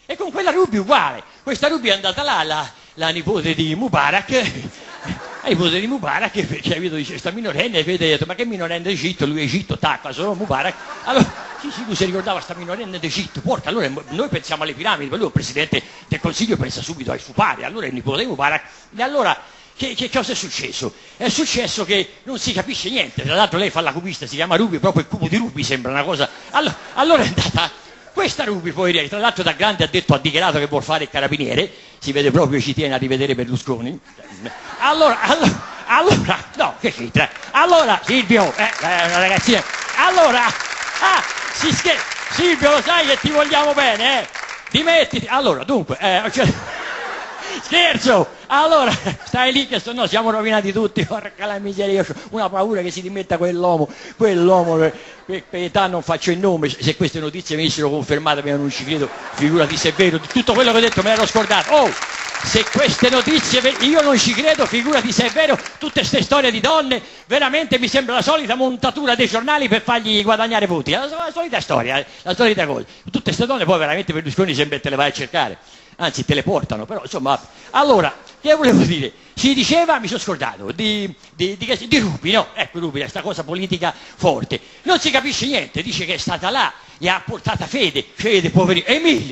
E con quella Ruby uguale. Questa Ruby è andata là, la nipote di Mubarak, la nipote di Mubarak, perché capito, dice, sta minorenne, e vede, ha detto, ma che minorenne d'Egitto? Lui è Egitto, tacca, solo Mubarak. Allora, sì, lui si ricordava sta minorenne d'Egitto, porca, allora noi pensiamo alle piramidi, poi lui il Presidente del Consiglio pensa subito ai suoi pari, allora è il nipote di Mubarak, e allora che cosa è successo? È successo che non si capisce niente, tra l'altro lei fa la cubista, si chiama Ruby, proprio il cubo di Ruby sembra una cosa, allora è andata. Questa Ruby poi, tra l'altro da grande ha dichiarato che vuol fare il carabiniere, si vede proprio, ci tiene a rivedere Berlusconi. Allora, no, che c'entra? Allora, Silvio, una ragazzina, allora, si scherza, Silvio lo sai che ti vogliamo bene, dimettiti, allora, dunque, scherzo, allora, stai lì che no, siamo rovinati tutti, porca la miseria, io ho una paura che si dimetta quell'uomo per età non faccio il nome, se queste notizie venissero confermate, ma io non ci credo, figurati se è vero, tutto quello che ho detto me l'ero scordato, se queste notizie, io non ci credo, figurati se è vero, tutte queste storie di donne, veramente mi sembra la solita montatura dei giornali per fargli guadagnare voti, la solita storia, la solita cosa, tutte queste donne poi veramente Berlusconi sembra te le vai a cercare. Anzi te le portano, però insomma, allora, che volevo dire? Si diceva, mi sono scordato, di Ruby, no? Ecco Ruby, questa cosa politica forte, non si capisce niente, dice che è stata là, gli ha portata Fede, poverino,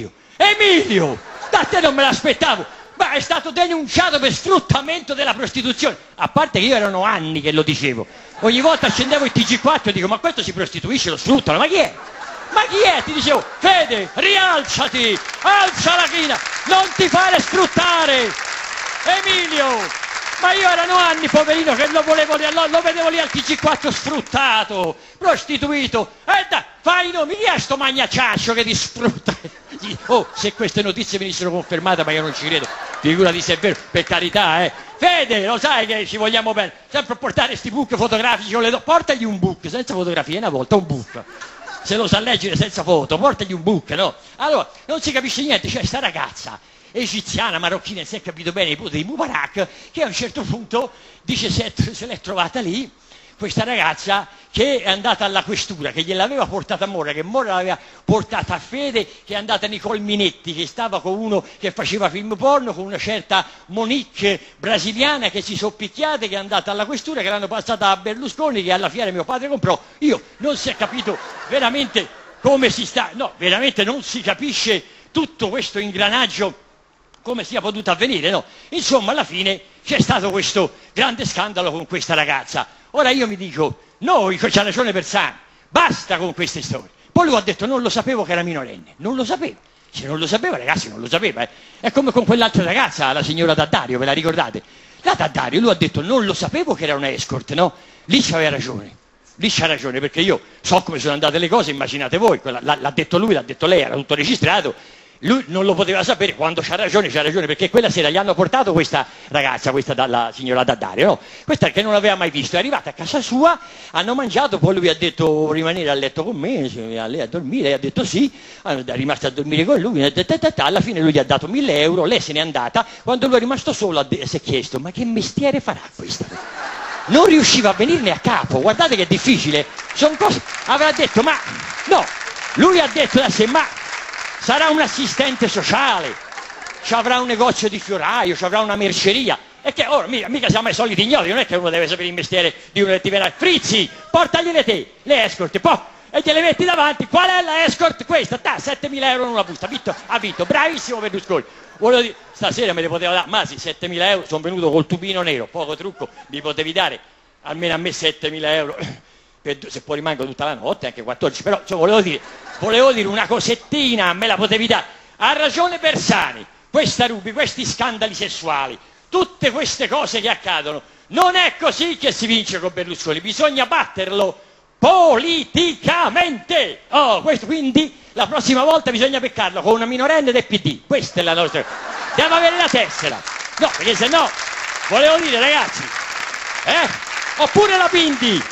Emilio, da te non me l'aspettavo, ma è stato denunciato per sfruttamento della prostituzione, a parte che io erano anni che lo dicevo, ogni volta accendevo il TG4 e dico, ma questo si prostituisce, lo sfruttano, ma chi è? Ma chi è? Ti dicevo, Fede, rialzati, alza la china, non ti fare sfruttare, Emilio, ma io erano anni, poverino, che lo vedevo lì al TG4 sfruttato, prostituito, dai, fai i nomi, chi è sto magnacciaccio che ti sfrutta? Se queste notizie venissero confermate, ma io non ci credo, figurati se è vero, per carità, Fede, lo sai che ci vogliamo bene, sempre portare sti book fotografici, portagli un book, senza fotografie, una volta un book. Se lo sa leggere senza foto, portagli un book, no? Allora, non si capisce niente, c'è sta ragazza egiziana, marocchina, si è capito bene, nipote di Mubarak, che a un certo punto dice se l'è trovata lì, questa ragazza che è andata alla questura, che gliel'aveva portata a Mora, che Mora l'aveva portata a Fede, che è andata Nicole Minetti, che stava con uno che faceva film porno, con una certa Monique brasiliana, che si sono picchiate, che è andata alla questura, che l'hanno passata a Berlusconi, che alla fiera mio padre comprò. Io non si è capito veramente come si sta, no, veramente non si capisce tutto questo ingranaggio come sia potuto avvenire, no? Insomma, alla fine c'è stato questo grande scandalo con questa ragazza. Ora io mi dico, c'ha ragione Bersani, basta con queste storie. Poi lui ha detto, non lo sapevo che era minorenne, non lo sapevo. Se non lo sapeva, ragazzi, non lo sapeva. È come con quell'altra ragazza, la signora D'Addario, ve la ricordate? La D'Addario, lui ha detto, non lo sapevo che era una escort, no? Lì c'aveva ragione. Lì c'ha ragione, perché io so come sono andate le cose, immaginate voi, l'ha detto lui, l'ha detto lei, era tutto registrato. Lui non lo poteva sapere, quando c'ha ragione, perché quella sera gli hanno portato questa ragazza, la signora D'Addario, no? Questa che non l'aveva mai visto, è arrivata a casa sua, hanno mangiato, poi lui ha detto rimanere a letto con me, lei a dormire, lei ha detto sì, è rimasta a dormire con lui, alla fine lui gli ha dato 1.000 euro, lei se n'è andata, quando lui è rimasto solo si è chiesto, ma che mestiere farà questa? Non riusciva a venirne a capo, guardate che è difficile, sono cose, avrà detto, ma no, lui ha detto da sé, ma sarà un assistente sociale, ci avrà un negozio di fioraio, ci avrà una merceria, e che ora mica siamo ai soliti ignoti, non è che uno deve sapere il mestiere di uno che ti verrà, Frizzi, portagliele te, le escort, e gliele metti davanti, qual è la escort? Questa, 7.000 euro in una busta, ha vinto, bravissimo Berlusconi. Volevo dire, stasera me le poteva dare, ma sì, 7.000 euro, sono venuto col tubino nero, poco trucco, mi potevi dare, almeno a me 7.000 euro, se poi rimango tutta la notte, anche 14, però volevo dire una cosettina, me la potevi dare. Ha ragione Bersani, questa Ruby, questi scandali sessuali, tutte queste cose che accadono, non è così che si vince con Berlusconi, bisogna batterlo politicamente. Quindi la prossima volta bisogna beccarlo con una minorenne del PD, questa è la nostra, deve avere la tessera, no, perché se no, volevo dire ragazzi, oppure la Bindi,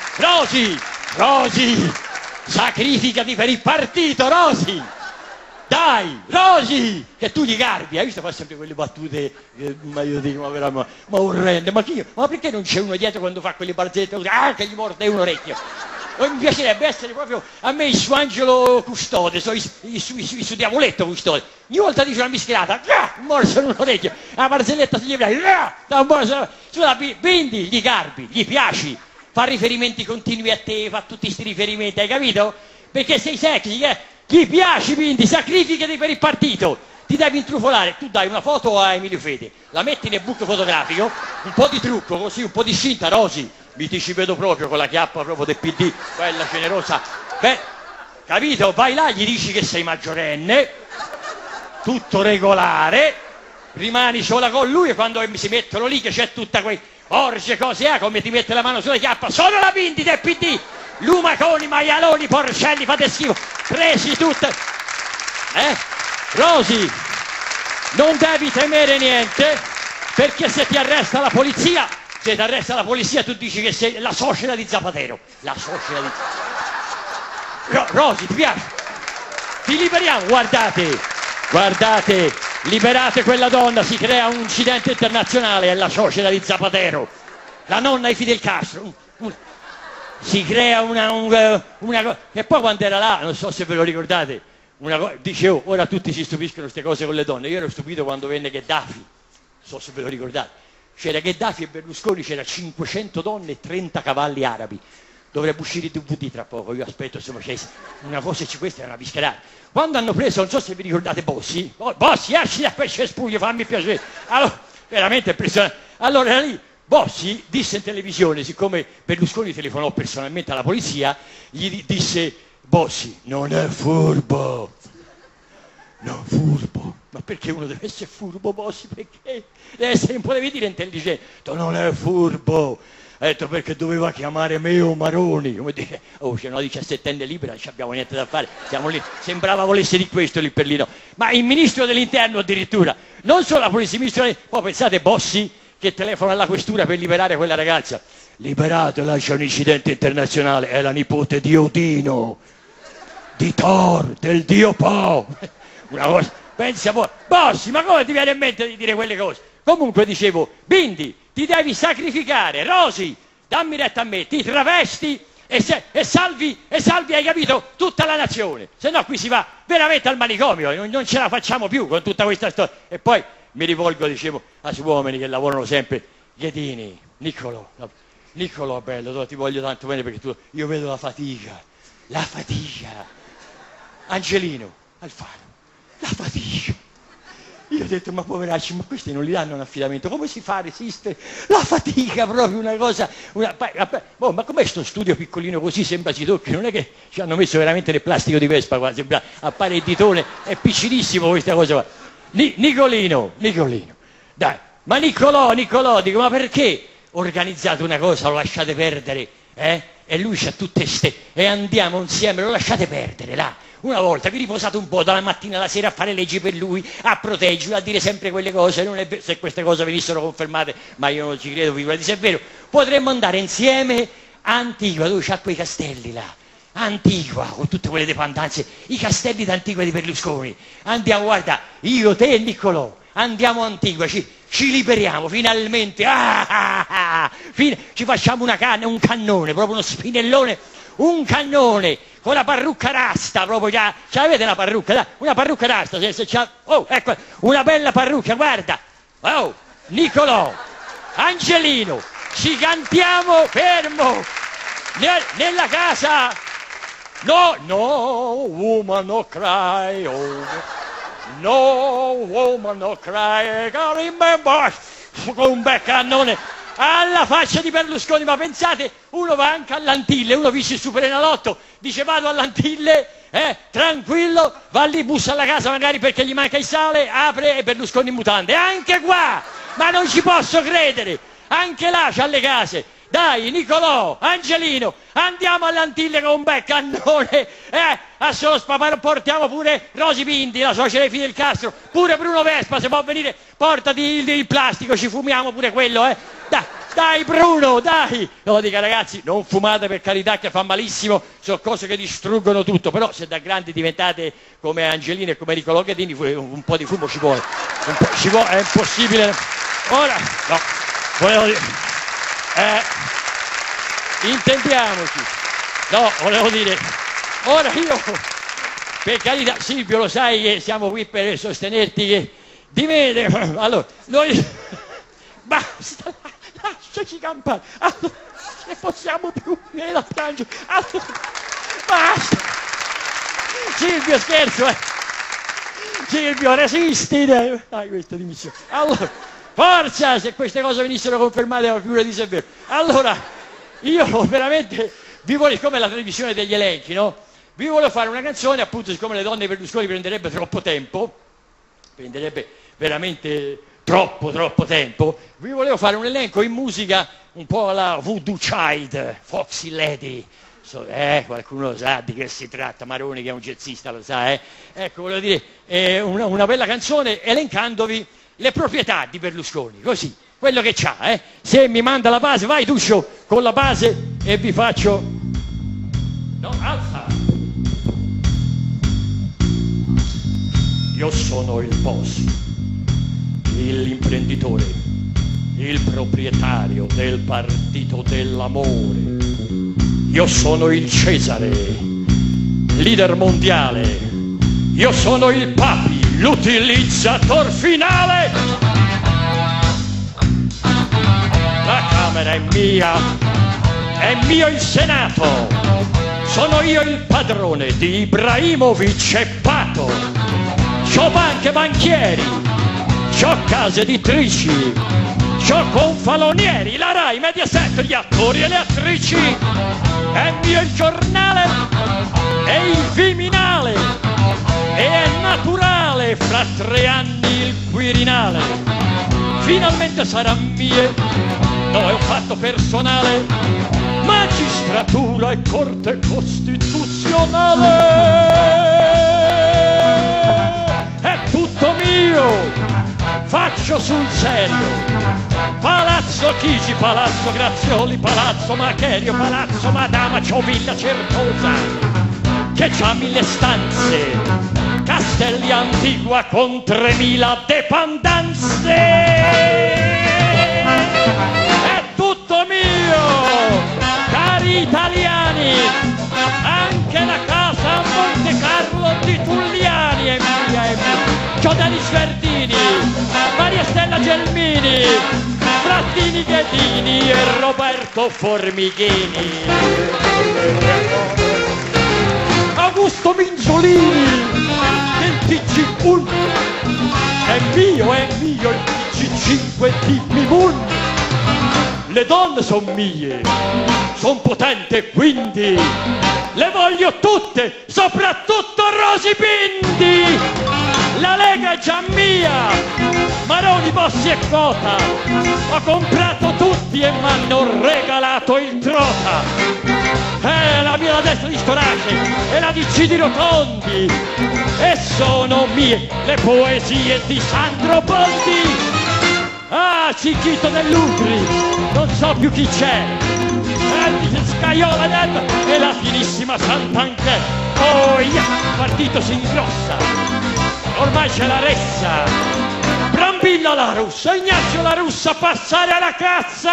Rosi, sacrificati per il partito, Rosi, dai, Rosi, che tu gli garbi, hai visto fa sempre quelle battute, ma io dico, ma veramente, ma orrende, ma perché non c'è uno dietro quando fa quelle barzellette, che gli morde un orecchio? mi piacerebbe essere proprio a me il suo angelo custode, il suo diavoletto custode. Ogni volta dice una mischiata, un morso in un orecchio, la barzelletta sugli ebrei, da un morso sulla Bindi, gli garbi, gli piaci, fa riferimenti continui a te, fa tutti questi riferimenti, hai capito? Perché sei sexy, gli piaci Bindi, sacrificati per il partito. Ti devi intrufolare, tu dai una foto a Emilio Fede, la metti nel book fotografico, un po' di trucco così, un po' di scinta, Rosi, mi ti ci vedo proprio con la chiappa proprio del PD, bella generosa, beh, capito? Vai là, gli dici che sei maggiorenne, tutto regolare, rimani sola con lui e quando si mettono lì che c'è tutta quei orge cose, come ti mette la mano sulla chiappa, sono la Bindi del PD, lumaconi, maialoni, porcelli, fate schifo, presi tutte, Rosi, non devi temere niente, perché se ti arresta la polizia, tu dici che sei la suocera di Zapatero. La suocera di Rosi, ti piace? Ti liberiamo, guardate, liberate quella donna, si crea un incidente internazionale, è la suocera di Zapatero. La nonna di Fidel Castro. Si crea una cosa. E poi quando era là, non so se ve lo ricordate, dicevo, ora tutti si stupiscono queste cose con le donne, io ero stupito quando venne Gheddafi, non so se ve lo ricordate, c'era Gheddafi e Berlusconi, c'era 500 donne e 30 cavalli arabi, dovrebbe uscire il DVD tra poco, io aspetto insomma c'è una cosa, questa è una bischerata. Quando hanno preso, non so se vi ricordate Bossi, esci da quel cespuglio, fammi piacere, allora, veramente impressionante, allora era lì, Bossi disse in televisione, siccome Berlusconi telefonò personalmente alla polizia, gli disse Bossi, non è furbo, ma perché uno deve essere furbo, Bossi? Perché? Deve essere un po', devi dire intelligente, non è furbo, ha detto perché doveva chiamare me o Maroni, come dire, c'è una 17enne libera, non abbiamo niente da fare, siamo lì, sembrava volesse di questo lì per lì, no. Ma il ministro dell'interno addirittura, non solo la polizia, il ministro dell'interno, poi pensate Bossi che telefona alla questura per liberare quella ragazza, liberatela, c'è un incidente internazionale, è la nipote di Odino, di Thor, del dio Po. Una cosa, pensa poi, Bossi, ma come ti viene in mente di dire quelle cose? Comunque dicevo, Bindi, ti devi sacrificare, Rosi, dammi retta a me, ti travesti e salvi, hai capito, tutta la nazione, se no qui si va veramente al manicomio, non ce la facciamo più con tutta questa storia. E poi mi rivolgo, dicevo, a uomini che lavorano sempre, Ghedini, Niccolò bello, ti voglio tanto bene perché io vedo la fatica, Angelino, Alfano, la fatica. Io ho detto, ma poveracci, ma questi non gli danno un affidamento, come si fa a resistere? La fatica, proprio una cosa, ma com'è sto studio piccolino così, sembra si tocchi, non è che ci hanno messo veramente nel plastico di Vespa qua, sembra, appare il ditone, è piccinissimo questa cosa qua. Nicolino, dai, ma Niccolò, dico, ma perché organizzate una cosa, lo lasciate perdere, E lui c'ha tutte e andiamo insieme, lo lasciate perdere, là. Una volta vi riposate un po' dalla mattina alla sera a fare leggi per lui, a proteggerlo, a dire sempre quelle cose, non è vero, se queste cose venissero confermate, ma io non ci credo, figurati se è vero, potremmo andare insieme a Antigua, dove c'ha quei castelli là, Antigua, con tutte quelle dependenze, i castelli d'Antigua di Berlusconi, andiamo, guarda, io, te e Niccolò, andiamo a Antigua, ci liberiamo, finalmente, ci facciamo un cannone, proprio uno spinellone, un cannone, con la parrucca rasta, proprio già, ce l'avete la parrucca? Dai, una parrucca rasta, ecco, una bella parrucca, guarda, Niccolò, Angelino, ci cantiamo, fermo, nella casa, no, woman no cry, no, woman no cry, remember, con un bel cannone, alla faccia di Berlusconi, ma pensate, uno va anche all'Antille, uno vince il Superenalotto, dice vado all'Antille, tranquillo, va lì, bussa alla casa magari perché gli manca il sale, apre e Berlusconi in mutande, anche qua, ma non ci posso credere, anche là c'ha le case, dai Niccolò, Angelino, andiamo all'Antille con un bel cannone, a solo portiamo pure Rosi Bindi, la suocera di Fidel Castro, pure Bruno Vespa, se può venire, portati il plastico, ci fumiamo pure quello, Dai Bruno, dai! No, dica ragazzi, non fumate per carità che fa malissimo, sono cose che distruggono tutto, però se da grandi diventate come Angelina e come Niccolò Ghedini, un po' di fumo ci vuole, è impossibile. Ora, no, volevo dire, intendiamoci, No, volevo dire, ora io, per carità, Silvio, lo sai che siamo qui per sostenerti che di me, allora, noi, basta, lasciaci campare, allora, ne possiamo più, vieni da piangere, allora, basta, Silvio, scherzo, Silvio, resisti, dai, questa dimissione, allora, forza, se queste cose venissero confermate, la figura di sé vero, allora, io veramente, siccome la televisione degli elenchi, no? Vi volevo fare una canzone, appunto, siccome le donne Berlusconi prenderebbe troppo tempo, prenderebbe veramente troppo tempo, vi volevo fare un elenco in musica un po' alla Voodoo Child, Foxy Lady, qualcuno sa di che si tratta, Maroni che è un jazzista lo sa, ecco, volevo dire, una bella canzone elencandovi le proprietà di Berlusconi, così, quello che c'ha, se mi manda la base, vai Tuscio con la base e vi faccio, no, alza. Io sono il boss, l'imprenditore, il proprietario del partito dell'amore. Io sono il Cesare, leader mondiale. Io sono il Papi, l'utilizzator finale. La Camera è mia, è mio il Senato. Sono io il padrone di Ibrahimovic e Pato. C'ho banche banchieri, c'ho case editrici, c'ho confalonieri, la Rai, Mediaset, gli attori e le attrici. È mio il giornale, è il Viminale, e è naturale fra 3 anni il Quirinale. Finalmente sarà mie, no, è un fatto personale, magistratura e corte costituzionale. È tutto mio, faccio sul serio, Palazzo Chigi, Palazzo Grazioli, Palazzo Macherio, Palazzo Madama, c'ho Villa Certosa, che c'ha 1000 stanze, Castelli Antigua con 3000 dependenze. È tutto mio, cari italiani, anche la casa a Monte Carlo di Tulliani è mia, è mia. C'ho Denis Verdini, Maria Stella Gelmini, Frattini Ghedini e Roberto Formichini. Augusto Minzolini del TG1 è mio il TG5 di Mimun. Le donne son mie, son potente quindi le voglio tutte, soprattutto Rosy Bindi. La Lega è già mia, Maroni, Bossi e Cota, ho comprato tutti e m'hanno regalato il Trota. La mia la destra di Storace e la DC di Rotondi, e sono mie le poesie di Sandro Bondi. Ah, Cicchito dell'Utri, non so più chi c'è, Scaiola e la finissima Sant'Anché. Oh, yeah, il partito si ingrossa, ormai c'è la ressa, Brambilla la Russa, Ignazio la Russa, passare alla cazza!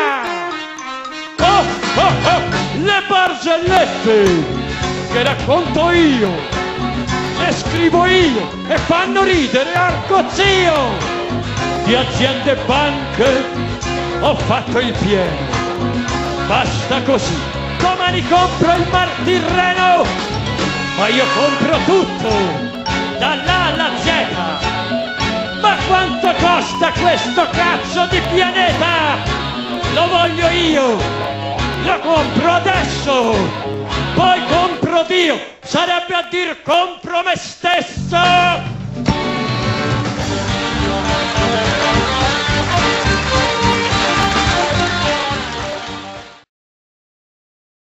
Le barzellette che racconto io, le scrivo io e fanno ridere Arcozio. Di aziende e banche ho fatto il pieno, basta così, domani compro il Martirreno, ma io compro tutto, dall'A alla Z. Ma quanto costa questo cazzo di pianeta? Lo voglio io, lo compro adesso, poi compro Dio, sarebbe a dir compro me stesso.